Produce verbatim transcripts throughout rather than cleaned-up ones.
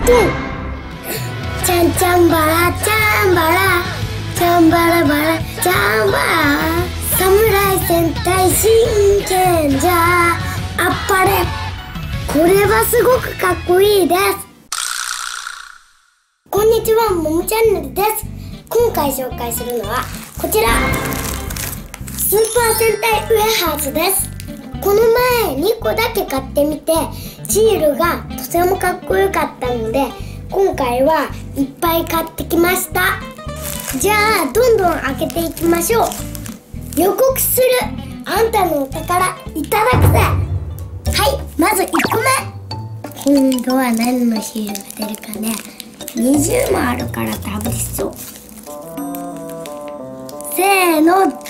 ちゃんちゃんバラちゃんバラちゃんバラバラちゃんバラ侍戦隊真剣じゃあっぱれ。これはすごくかっこいいです。こんにちは、ももチャンネルです。今回紹介するのはこちら、スーパー戦隊ウエハースです。この前にこだけ買ってみてシールがとてもかっこよかったので、今回はいっぱい買ってきました。じゃあどんどん開けていきましょう。予告するあんたのお宝いただくぜ。はい、まずいっこめ。今度は何のシールが出るかね。にじゅうもあるからダブりそう。せーの、ドン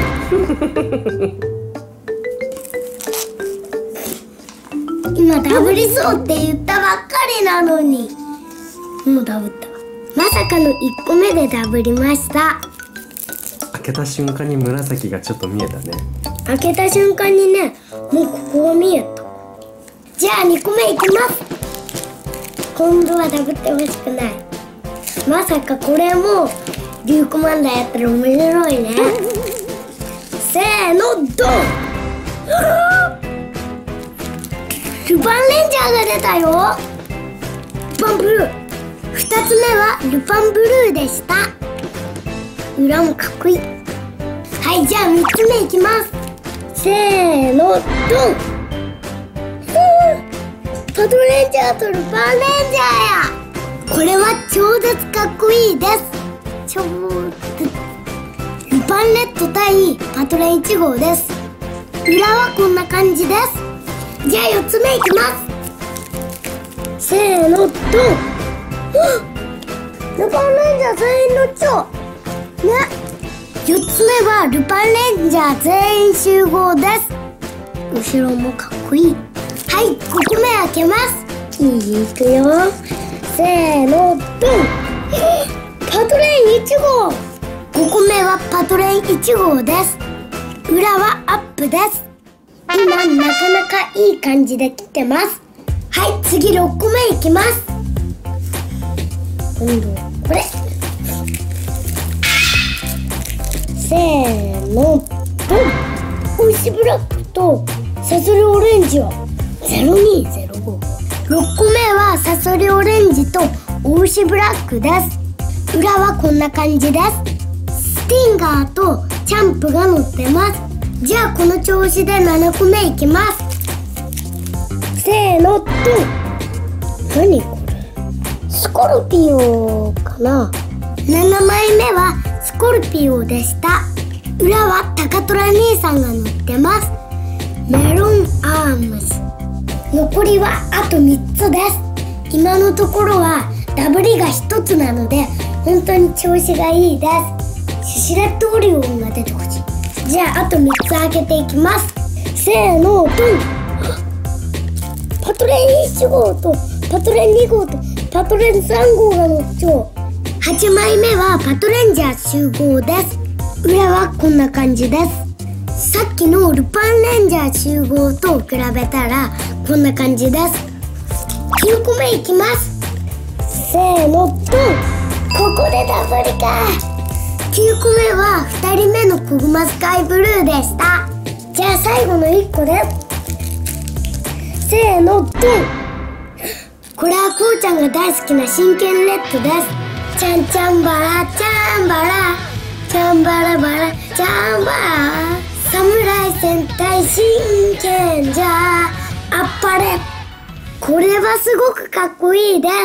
今ダブりそうって言ったばっかりなのにもうダブったわ。まさかのいっこめでダブりました。 開けた瞬間に紫がちょっと見えたね。 開けた瞬間にね、もうここが見えた。じゃあにこめいきます。今度はダブってほしくない。まさかこれもリュウコマンダーやったら面白いね。せーの、ドンルパンレンジャーが出たよ。ルパンブルー。ふたつめはルパンブルーでした。裏もかっこいい。はい、じゃあみっつめいきます。せーの、ドンパトレンジャーとルパンレンジャーや。これは超絶かっこいいです。超絶ルパンレッド対パトレンいち号です。裏はこんな感じです。じゃあよっつめいきます。せーの、ドンルパンレンジャー全員の超ね。よっつめはルパンレンジャー全員集合です。後ろもかっこいい。はい、ごこめ開けます。いくよ。せーの、ドンパトレインいち号。ごこめはパトレインいち号です。裏はアップです。今なかなかいい感じで来てます。はい、次ろっこめいきます。今度はこれ。せーの、ドンおいしブラックとサソリオレンジはゼロにゼロご。ろっこめはサソリオレンジとおうしブラックです。裏はこんな感じです。スティンガーとチャンプが乗ってます。じゃあこの調子でななこめいきます。せーの、ドン何これ、スコルピオかな。ななまいめはスコルピオでした。裏はタカトラ兄さんが乗ってます。メロンアームズ。残りはあとみっつです。今のところはダブりがひとつなので本当に調子がいいです。シシレットオリオンが出てほしい。じゃああとみっつ開けていきます。せーの、ドンパトレインいち号とパトレインに号とパトレインさん号が乗っちゃう。はちまいめはパトレンジャー集合です。裏はこんな感じです。さっきのルパンレンジャー集合と比べたらこんな感じです。きゅうこめいきます。せーの、ドンここでダブりか。きゅうこめはふたりめのコグマスカイブルーでした。じゃあ最後のいっこです。せーの、ドンこれはこうちゃんが大好きな真剣レッドです。ちゃんちゃんバラちゃんバラちゃんバラバラちゃんバラ侍戦隊真剣じゃあっぱれ。これはすごくかっこいいです。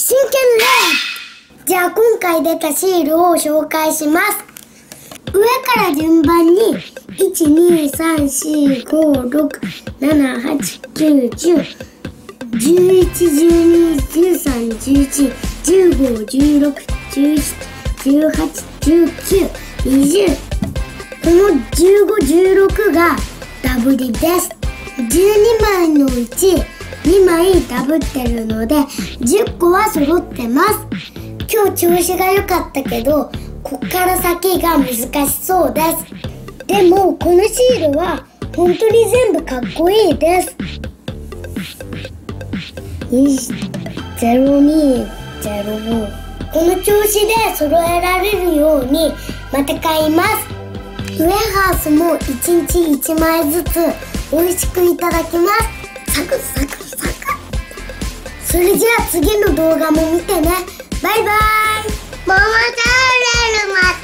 真剣レッド。じゃあ今回出たシールを紹介します。上から順番にいちにさんしごろくななはちきゅうじゅうじゅういちじゅうにじゅうさんじゅういちじゅうごじゅうろくじゅうななじゅうはちじゅうきゅうにじゅう。このじゅうご、じゅうろくがダブりです。じゅうにまいのうちにまいダブってるのでじゅっこは揃ってます。今日調子が良かったけどこっから先が難しそうです。でもこのシールは本当に全部かっこいいです。よし、 ゼロにゼロご。この調子で揃えられるようにまた買います。ウエハースもいちにちいちまいずつ美味しくいただきます。サクサクサク。それじゃあ次の動画も見てね。バイバイ。ママチャンネルまた